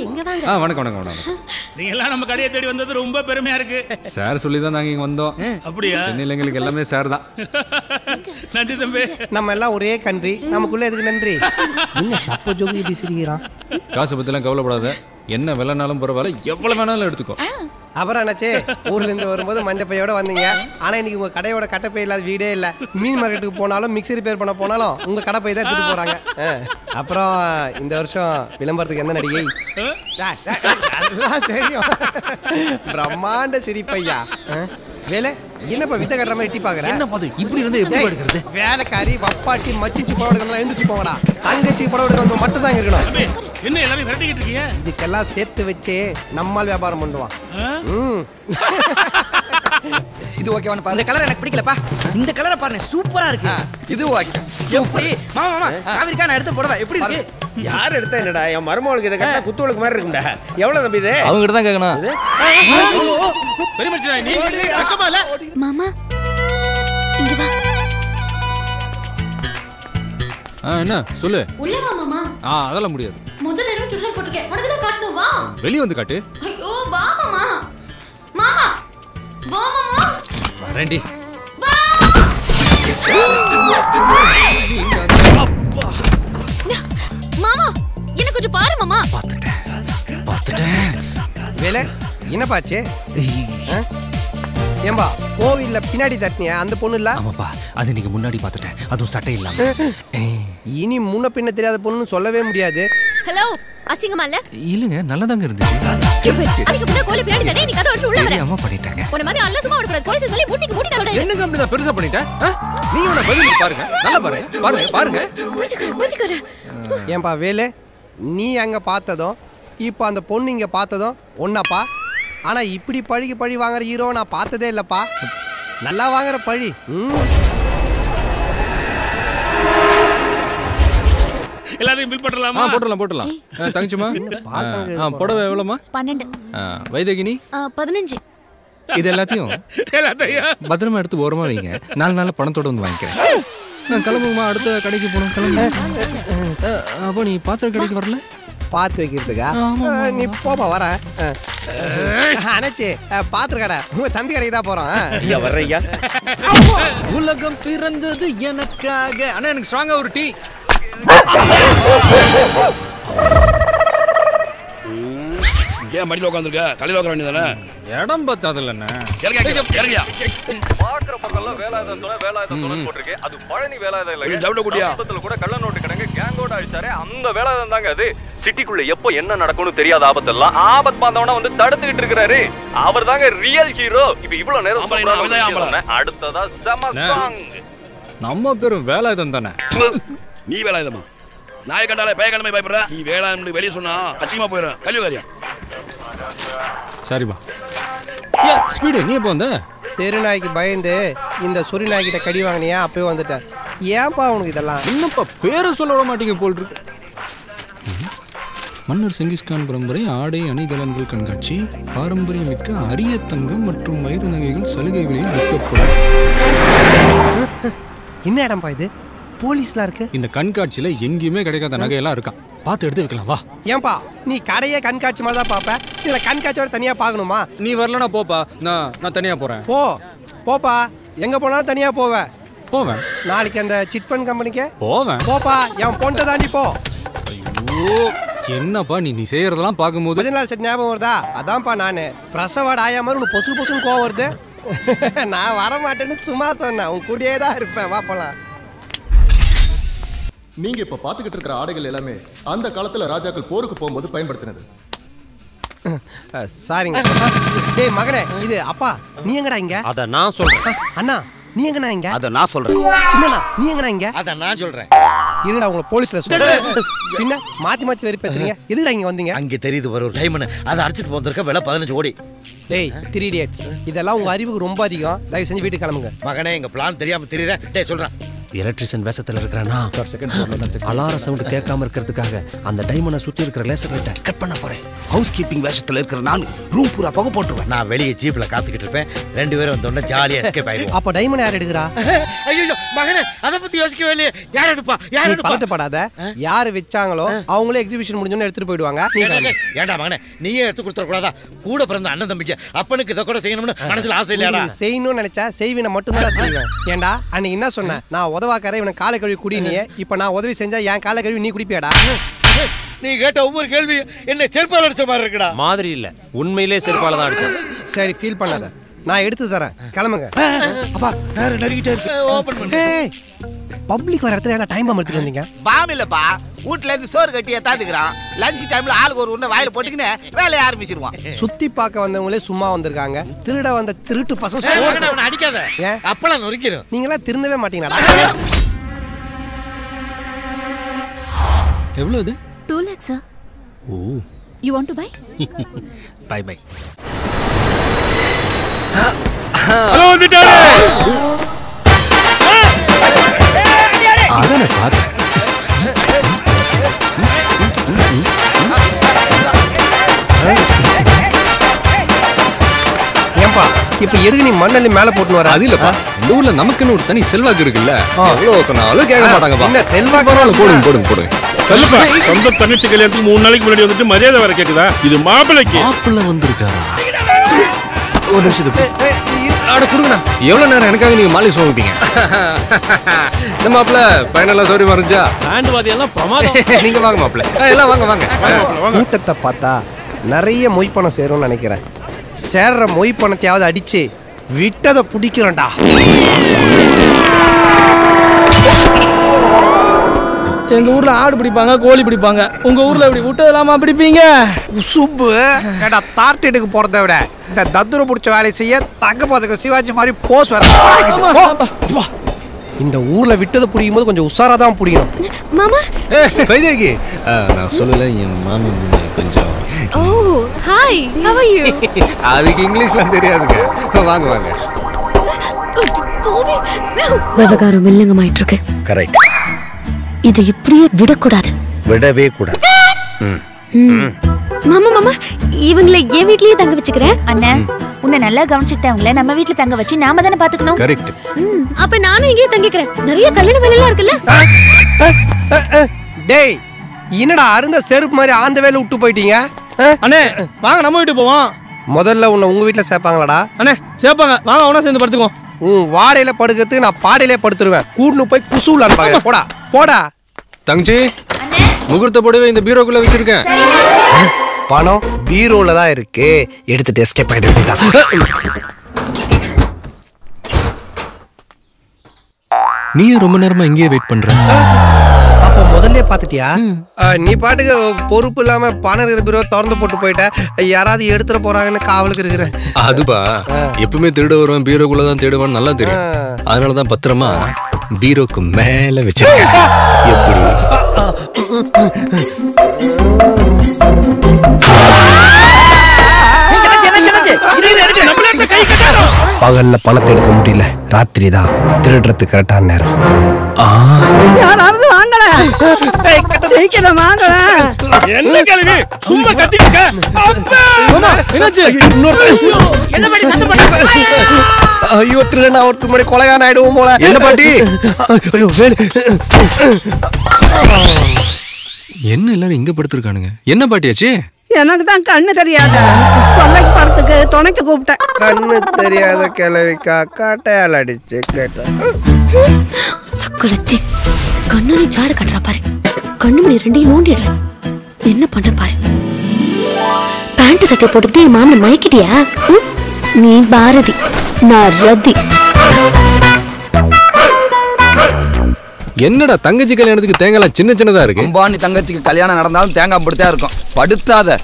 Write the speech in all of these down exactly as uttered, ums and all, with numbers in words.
இங்க வாங்க. ஆ வணக்கம் வணக்கம் வணக்கம். நீங்க எல்லாம் நம்ம கடையை தேடி வந்தது ரொம்ப பெருமையா இருக்கு. சார் சொல்லி தான் நாங்க இங்க வந்தோம். அப்படியா? சென்னையில எங்களுக்கு எல்லாமே சார் தான். நன்றி தம்பி. நம்ம எல்லாம் ஒரே கண்ட்ரி, நமக்குள்ள எதுக்கு நன்றி? என்ன சப்ப ஜோகி இப்படி சிரிக்கிறான்? காசு பத்திலாம் கவலைப்படாத, என்ன விலைனாலும் பரவாயில்ல, எவ்வளவு வேணாலும் எடுத்துக்கோ. அப்புறம் என்னாச்சு, ஊர்ல இருந்து வரும்போது மஞ்ச பையோட வந்தீங்க. ஆனா இன்னைக்கு உங்க கடையோட கட்டப்பை இல்லாத வீடே இல்ல. மீன் மார்க்கெட்டுக்கு போனாலும் மிக்ஸி ரிப்பேர் பண்ண போனாலும் உங்க கடப்பை தான் எடுத்துட்டு போறாங்க. அப்புறம் இந்த வருஷம் விளம்பரத்துக்கு எந்த நடிகை? அதெல்லாம் தெரியும். பிரம்மாண்ட சிரிப்பையா. வேலை என்னப்பா வித்த கட்டுற மாதிரி எட்டி பாக்குற? என்ன பாது இப்படி வந்து எப்படி எடுக்கிறது? வேலைக்காரி வப்பாட்டி மச்சிச்சு படம் எடுக்கணும், எழுந்துச்சு போங்கடா. தங்கச்சி படம் எடுக்க மட்டும் தான் இருக்கணும். என்ன எல்லாரும் விரட்டிக்கிட்டு இருக்கீங்க? இதுக்கெல்லாம் சேர்த்து வச்சு நம்மால் வியாபாரம் பண்ணுவான். இது ஓகேவான பாரு. இந்த கலர் எனக்கு பிடிக்கலப்பா. இந்த கலரை பாருங்க, சூப்பரா இருக்கு. இது ஓகே. எப்படி மாமா மாமா காவிரிக்கா நான் எடுத்து போடுவா. எப்படி இருக்கு? யார் எடுத்தா என்னடா? என் மருமகளுக்கு இத கட்டா குத்துவளுக்கு மாதிரி இருக்கும்டா. எவ்வளவு தம்பி இது? அவங்க கிட்ட தான் கேட்கணும். பெரிய மச்சான் நீ அக்கமால. மாமா இங்க வா. ஆ என்ன சொல்லு. உள்ள வா மாமா. ஆ அதெல்லாம் முடியாது. முதல்ல தடவை சுடிதார் போட்டுக்கே. உனக்கு தான் காட்டணும், வா. வெளிய வந்து காட்டு. ஐயோ வா மாமா. மாமா வா மாமா. வரேன்டி. வா. மாமா என்ன கொஞ்சம் பாரு மாமா. பாத்துட்டேன் பாத்துட்டேன். வேலை என்னப்பாச்சு? ஏம்பா கோவில்ல பின்னாடி தட்டினியா அந்த பொண்ணு இல்ல? ஆமாப்பா, அது நீங்க முன்னாடி பாத்துட்டேன். அதுவும் சட்டை இல்லாம. இனி முன்ன பின்ன தெரியாத பொண்ணுன்னு சொல்லவே முடியாது. ஹலோ அசிங்கமா இல்ல? இல்லங்க நல்லதாங்க இருந்துச்சு. அதுக்கு முன்ன கோல பின்னாடி தட்டி நீ கதை அடிச்சு உள்ள வர. அம்மா பண்ணிட்டாங்க. உன்ன மாதிரி அல்ல சும்மா ஓட போலீஸ் சொல்லி பூட்டிக்கு பூட்டி தரடா. என்னங்க அப்படி நான் பெருசா பண்ணிட்டேன்? நீங்க உன பதில் பாருங்க. நல்லா பாருங்க. பாருங்க பாருங்க. பூட்டிக்கற. ஏம்பா வேலை நீ அங்க பார்த்ததும் இப்போ அந்த பொண்ணு இங்க பார்த்ததும் ஒன்னாப்பா. ஆனா இப்படி பழிக்கு பழி வாங்குற ஹீரோ நான் பார்த்ததே இல்லப்பா. நல்லா வாங்குற பழி. எல்லாத்தையும் பில் பண்ணலாமா? ஆ போடலாம் போடலாம். தங்கச்சிமா ஆ புடவை எவ்வளவுமா? பன்னெண்டு. வைதகினி பதினஞ்சு. இது எல்லாத்தையும் எல்லாத்தையும் பத்திரமா எடுத்து ஓரமா வைங்க. நாலு நாள் பணத்தோட வந்து வாங்கிக்கிறேன். நான் கிளம்புமா, அடுத்த கடைக்கு போகணும். கிளம்பு. அப்போ நீ பாத்திர கடைக்கு வரல? பார்த்து வைக்கிறதுக்கா? நீ போப்பா வர. அணைச்சி பாத்திர கடை உங்க தம்பி கடைக்கு தான் போறோம். ஐயா வர்றீங்க. உலகம் பிறந்தது எனக்காக. அண்ணா எனக்கு ஸ்ட்ராங்கா ஒரு டீ. ஏன் மடியில உட்காந்துருக்க? தலையில உட்கார வேண்டியதானே? இடம் பத்தாதுல்ல அண்ணா. இறங்கியா பாக்குற பக்கம்லாம் வேலாயுதம் வேலாயுதம் போட்டிருக்கு. அது பழனி வேலாயுதம் இல்ல. ஜவுள குட்டியா கூட கள்ள நோட்டு கிடங்க கேங்கோட அழிச்சாரே அந்த வேலாயுதம் தாங்க அது. சிட்டிக்குள்ள எப்போ என்ன நடக்கும்னு தெரியாத ஆபத்தெல்லாம் ஆபத் பாந்தவனா வந்து தடுத்துக்கிட்டு இருக்காரு. அவர் தாங்க ரியல் ஹீரோ. இப்ப இவ்வளவு நேரம் அடுத்ததா செம சாங். நம்ம பேரும் வேலாயுதம் தானே. நீ வேலாயுதமா? நாய் கண்டாலே பய கண்டமே பயப்படுற. நீ வேலாயுதம் வெளியே சொன்னா அசிங்கமா போயிடும். கல்விகாரியா? சரிப்பா. ஸ்பீடு நீ எப்போ வந்த? தெருநாய்க்கு பயந்து இந்த சொறி நாய்கிட்ட கடி வாங்கினியா? அப்பவே வந்துட்டேன். ஏன்பா உனக்கு இதெல்லாம்? இன்னப்பா பேரை சொல்ல விட மாட்டீங்க போல் இருக்கு. மன்னர் செங்கிஸ்கான் பரம்பரை ஆடை அணிகலன்கள் கண்காட்சி பாரம்பரியமிக்க அரிய தங்கம் மற்றும் வைர நகைகள் சலுகை விலையில் விற்கப்படும். என்ன இடம்பா இது? போலீஸ்லாம் இருக்கு. இந்த கண்காட்சியில எங்கேயுமே கிடைக்காத நகையெல்லாம் இருக்கான். பார்த்து எடுத்து வைக்கலாம் வா. ஏன்பா நீ கடையே கண்காட்சி மாதிரி தான் பாப்ப, இதுல கண்காட்சியோட தனியா பாக்கணுமா? நீ வரலனா போப்பா, நான் நான் தனியா போறேன். போ போப்பா, எங்க போனாலும் தனியா போவேன். போவேன். நாளைக்கு அந்த சிட் ஃபண்ட் கம்பெனிக்கு போவேன். போப்பா, என் பொண்ணை தாண்டி போ. ஐயோ என்னப்பா நீ நீ செய்யறதெல்லாம் பார்க்கும்போது கொஞ்ச நாள் சரி ஞாபகம் வருதா? அதான்ப்பா நானு பிரசவாட ஆயா மாதிரி உனக்கு பொசு பொசுன்னு கோவம் வருது. நான் வர மாட்டேன்னு சும்மா சொன்னேன். உன் கூடயே தான் இருப்பேன். வா போலாம். நீங்க இப்ப பாத்துக்கிட்டு இருக்கிற ஆடைகள் எல்லாமே அந்த காலத்துல ராஜாக்கள் போருக்கு போகும்போது பயன்படுத்தினது. சாரிங்க. டேய் மகனே, இது அப்பா நீ எங்கடா இங்க? அத நான் சொல்றேன். அண்ணா நீ எங்கடா இங்க? அத நான் சொல்றேன். சின்னண்ணா நீ எங்கடா இங்க? அத நான் சொல்றேன். இருடா உங்களை போலீஸ்ல சொல்றேன். பின்ன மாத்தி மாத்தி வெறி பேசுறீங்க. எதுடா இங்க வந்தீங்க? அங்க தெரியுது வர ஒரு டைமண்ட். அத அடிச்சிட்டு போந்திருக்க விலை பதினஞ்சு கோடி. டேய் த்ரீ இடியட்ஸ், இதெல்லாம் உங்க அறிவுக்கு ரொம்ப அதிகம். தயவு செஞ்சு வீட்டுக்கு கிளம்புங்க. மகனே எங்க பிளான் தெரியாம தெரியற. டேய் சொல்றேன். எலக்ட்ரிஷியன் வேஷத்துல இருக்கிறானா அலார சவுண்ட் கேட்காம இருக்கிறதுக்காக அந்த டைமண்டை சுத்தி இருக்கிற லேசர் லைட்டை கட் பண்ண போறேன். ஹவுஸ் கீப்பிங் வேஷத்துல இருக்கிற நான் ரூம் பூரா புகை போட்டுருவேன். நான் வெளியே ஜீப்ல காத்துக்கிட்டு இருப்பேன். ரெண்டு பேரும் வந்தோடனே ஜாலியா எஸ்கேப் ஆயிடுவோம். அப்ப டைமண்ட் யார் எடுக்கிறா? ஐயோ மகனே, அதை பத்தி யோசிக்கவே இல்லையே. யார் எடுப்பா? யார் எடுப்பா? பதட்டப்படாத. யார் வச்சாங்களோ அவங்களே எக்ஸிபிஷன் முடிஞ்சோன்னு எடுத்துட்டு போயிடுவாங்க. ஏண்டா மகனே, நீயே எடுத்து கொடுத்துட கூடாதா? கூட பிறந்த அண்ணன் தம்பிக்கு அப்பனுக்கு இதை கூட செய்யணும்னு மனசுல ஆசை இல்லையாடா? செய்யணும்னு நினைச்சா செய்வினை மட்டும் தான் செய்வேன். ஏண்டா அன்னைக்கு என்ன சொன்ன? நான் உதவாக்கார இவனை காலை கழுவி குடி. நீ இப்ப நான் உதவி செஞ்சா என் காலை கழுவி நீ குடிப்பியாடா? நீ கேட்ட ஒவ்வொரு கேள்வி என்ன செருப்பால அடிச்ச மாதிரி இருக்குடா. மாதிரி இல்ல, உண்மையிலே செருப்பால தான் அடிச்சேன். சரி, ஃபீல் பண்ணாத, நான் எடுத்து தரேன். கிளம்புங்க. அப்பா நேரா நடிக்கிட்டே இருக்கு. ஓபன் பண்ணு. பப்ளிக் வர இடத்துல என்ன டைம் பாம் எடுத்துட்டு வந்தீங்க? பாம் இல்லப்பா, வீட்ல இருந்து சோறு கட்டி ஏத்தாந்துக்கிறான். லஞ்ச் டைம்ல ஆளுக்கு ஒரு உன்ன வாயில போட்டுக்கினே வேலையை ஆரம்பிச்சிருவான். சுத்தி பார்க்க வந்தவங்களே சும்மா வந்திருக்காங்க. திருட வந்த திருட்டு பசங்க அவனை அடிக்காத. அப்பலாம் நொறுக்கிறோம். நீங்களா திருந்தவே மாட்டீங்களா? எவ்வளவு இது? two lakhs sir. Oh, you want to buy? Bye bye. Hello வந்துட்டாரே. அதன பாத்து ஏன்பா இப்ப எதுக்கு நீ மண்ணல்லி மேல போட்டு வர? அது இல்லப்பா, இந்த ஊர்ல நமக்குன்னு ஒரு தனி செல்வாக்கு இருக்குல்ல. எவ்வளவு சொன்னாலும் கேட்க மாட்டாங்கப்பா. என்ன செல்வாக்கு? போடுங்க போடுங்க போடுங்க. கல்லுப்பா, சொந்த தங்கச்சி கல்யாணத்துக்கு மூணு நாளைக்கு முன்னாடி வந்துட்டு மரியாதை வர கேக்குதா? இது மாப்பிளைக்கு. மாப்பிள்ளை வந்திருக்காரா? ஒரு நிமிஷத்துக்கு ஆட கொடுங்கண்ணா. எவ்வளவு நேரம் எனக்காக நீங்க மாலை சோவிட்டீங்க? இந்த மாப்பிள்ள பையனெல்லாம் சௌரியமா இருந்துச்சா? ஆண்டு வாதியெல்லாம் பிரமாதம். நீங்க வாங்க மாப்பிள்ள, எல்லாம் வாங்க வாங்க. கூட்டத்தை பார்த்தா நிறைய மொய் பணம் சேரும்னு நினைக்கிறேன். சேர்ற மொய் பணத்தையாவது அடிச்சு விட்டதை பிடிக்கிறோம்டா. எங்க ஊர்ல ஆடு பிடிப்பாங்க, கோழி பிடிப்பாங்க. உங்க ஊர்ல இப்படி விட்டதெல்லாமா பிடிப்பீங்க? குசும்பு ஏடா தார்டேட்டுக்கு போறதை விட இந்த தத்துரை பிடிச்ச வேலையை செய்ய தங்க பாத்துக்க சிவாஜி மாதிரி போஸ் வர. இந்த ஊர்ல விட்டதை பிடிக்கும் போது கொஞ்சம் உஷாரா தான் பிடிக்கணும். மாமா. வைதேகி, நான் சொல்லல, என் மாமன் கொஞ்சம். Oh hi, how are you? அதுக்கு இங்கிலீஷ்லாம் தெரியாதுங்க. வாங்க வாங்க. விவகாரம் வில்லங்கமாயிட்டு இருக்கு. கரெக்ட். இதை இப்படியே விடக்கூடாது. விடவே கூடாது. மாமா மாமா, இவங்களை என் வீட்லயே தங்க வச்சுக்கிறேன். அண்ணா, உன்னை நல்லா கவனிச்சுக்கிட்டவங்கள நம்ம வீட்டுல தங்க வச்சு நாம தானே பாத்துக்கணும். கரெக்ட். அப்ப நானும் இங்கேயே தங்கிக்கிறேன். நிறைய கல்யாண வேலையெல்லாம் இருக்குல்ல. டேய், என்னடா அருந்த செருப்பு மாதிரி ஆந்த வேலை விட்டு போயிட்டீங்க? அண்ணே வாங்க நம்ம வீட்டுக்கு போவோம். முதல்ல உன்னை உங்க வீட்டுல சேர்ப்பாங்களாடா? அண்ணே சேர்ப்பாங்க, வாங்க அவனா சேர்ந்து படுத்துக்குவோம். உன் வாடையில படுக்கிறதுக்கு நான் பாடையிலே படுத்துருவேன். கூட்டுன்னு போய் குசூலான்னு பாக்க. போடா போடா. தங்கச்சி, முகூர்த்த போடவே இந்த பீரோக்குள்ள வச்சிருக்கேன். பணம் பீரோல தான் இருக்கு. எடுத்துட்டு எஸ்கேப் ஆயிட வேண்டியதான். நீ ரொம்ப நேரமா இங்கேயே வெயிட் பண்ற. அப்போ முதல்ல பாத்துட்டியா? நீ பாட்டுக்கு பொறுப்பு இல்லாம பணம் இருக்கிற பீரோ திறந்து போட்டு போயிட்ட. யாராவது எடுத்துட போறாங்கன்னு காவலுக்கு இருக்கிற. அதுபா, எப்பவுமே திருட வருவான் பீரோக்குள்ளதான் தேடுவான்னு நல்லா தெரியும். அதனாலதான் பத்திரமா பீரோக்கு மேல வச்சிருக்கேன். எப்படி? பகல்ல பணத்தை எடுக்க முடியல, ராத்திரி தான் திருடுறதுக்கு கரெக்டான நேரம். யாராவது வாங்கல, சீக்கிரம் வாங்கல. என்ன கேள்வி? சும்மா கத்திட்டு இருக்க. மாமா என்னாச்சு? என்ன பண்ணி சத்தம் போட்ட? ஐயோ, திருடனா ஒருத்தர் முன்னாடி கொலைகாரன் ஆயிடுவோம் போல. என்ன பாட்டி? ஐயோ வேலு. என்ன எல்லாரும் இங்க படுத்திருக்கானுங்க? என்ன பாட்டியாச்சு? எனக்கு தான் கண்ணு தெரியாத கொல்லைக்கு படத்துக்கு துணைக்கு கூப்பிட்டேன். கண்ணு தெரியாத கிழவிக்கா காட்டையால் அடிச்சு கேட்டேன். சுக்குலத்தி கண்ணாடி ஜாடு கட்டுறா பாரு. கண்ணு மணி ரெண்டையும் நோண்டிடுற. என்ன பண்ற பாரு. பேண்ட் சட்டை போட்டுக்கிட்டு என் மாமனை மயக்கிட்டியா? நீ பாரதி, நான் ரதி. என்னடா தங்கச்சி கல்யாணத்துக்கு தேங்காய் சின்ன சின்னதா இருக்கு? அம்பானி தங்கச்சிக்கு கல்யாணம் நடந்தாலும் தேங்காய் அப்படித்தான் இருக்கும். படுத்தாத.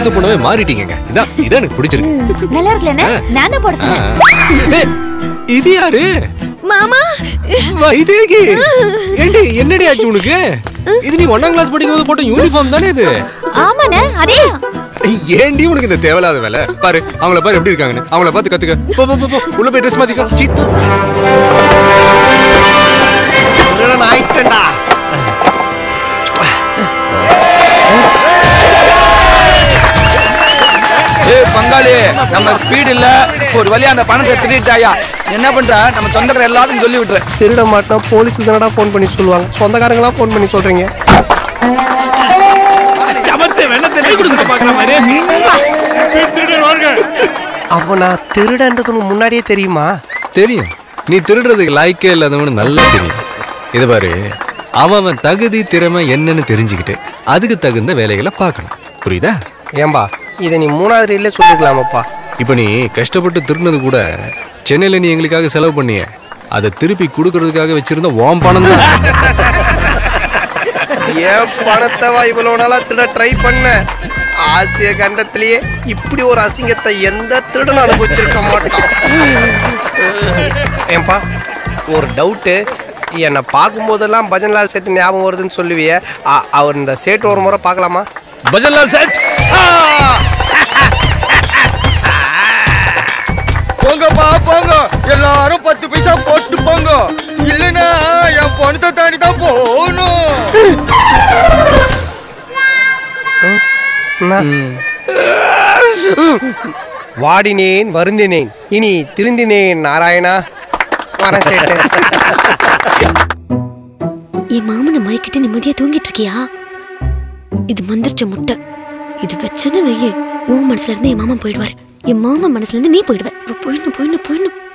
சிங்கமுத்து பொண்ணவே மாறிட்டீங்க. இதான் இதான் எனக்கு பிடிச்சிருக்கு. நல்லா இருக்குல்ல? நான் தான் போட சொன்னேன். இது யாரு? மாமா வைதேகி. ஏண்டி என்னடி ஆச்சு உனக்கு? இது நீ ஒன்னாம் கிளாஸ் படிக்கும்போது போட்ட யூனிஃபார்ம் தானே இது? ஆமாண்ணே, அதே. ஏண்டி உனக்கு இந்த தேவையில்லாத வேலை? பாரு அவங்கள பாரு எப்படி இருக்காங்கன்னு. அவங்கள பார்த்து கத்துக்க. போ போ போ உள்ள போய் ட்ரெஸ் மாத்திக்கோ. சீத்து திருடன் ஆயிட்டேன்டா. ஏய் பங்காளி, நம்ம ஸ்பீட் இல்ல, ஒரு வழியா அந்த பணத்தை திருடிட்டாயா. என்ன பண்ற? நம்ம சொந்தக்கார எல்லாரும் சொல்லி விட்டுற. திருட மாட்டா போலீஸுக்கு தானடா போன் பண்ணி சொல்லுவாங்க, சொந்தக்காரங்களா போன் பண்ணி சொல்றீங்க. அப்ப நான் திருடன்றது முன்னாடியே தெரியுமா? தெரியும். நீ திருடுறதுக்கு லாய்க்கே இல்லாதவனு நல்லா தெரியும். இது பாரு, அவன் தகுதி திறமை என்னன்னு தெரிஞ்சுக்கிட்டு அதுக்கு தகுந்த வேலைகளை பார்க்கணும். புரியுதா? ஏம்பா இதை நீ மூணாவது ரீல்ல சொல்லிக்கலாமப்பா. இப்போ நீ கஷ்டப்பட்டு திருடினது கூட சென்னையில் நீ எங்களுக்காக செலவு பண்ணிய, அதை திருப்பி கொடுக்கறதுக்காக வச்சிருந்த ஓம் பணம் தான். ஏன் பணத்தவா இவ்வளவு நாளா திருட ட்ரை பண்ண? ஆசிய கண்டத்திலேயே இப்படி ஒரு அசிங்கத்தை எந்த திருடனும் அனுபவிச்சிருக்க மாட்டான். ஏன்பா ஒரு டவுட்டு, என்னை பார்க்கும்போதெல்லாம் பஜன்லால் சேட்டு ஞாபகம் வருதுன்னு சொல்லுவிய, அவர் இந்த சேட்டு ஒரு முறை பார்க்கலாமா? பஜன்லால் சேட் போங்கப்பா போங்க, எல்லாரும் பத்து பைசா போட்டு போங்க, இல்லைன்னா என் பணத்தை தாண்டி தான் போகணும். வாடினேன் வருந்தினேன் இனி திருந்தினேன் நாராயணா. வரேன் சேட்டு. என் மாமனை மயக்கிட்டு நிம்மதியா தூங்கிட்டு இருக்கியா? இது மந்திரிச்ச முட்டை. இது வச்சன வெய்ய உன் மனசுல இருந்து என் மாமன் போயிடுவாரு, என் மாமன் மனசுல இருந்து நீ போயிடுவ. போயிடணும் போயிடணும் போயிடணும்.